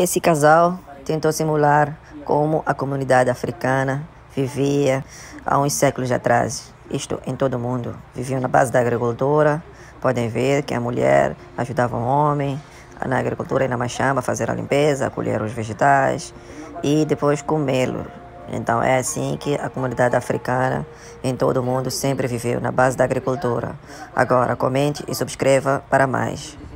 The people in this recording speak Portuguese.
Esse casal tentou simular como a comunidade africana vivia há uns séculos atrás. Isto em todo o mundo. Viviam na base da agricultura. Podem ver que a mulher ajudava o homem na agricultura e na machamba a fazer a limpeza, a colher os vegetais e depois comê-los. Então é assim que a comunidade africana em todo o mundo sempre viveu, na base da agricultura. Agora, comente e subscreva para mais.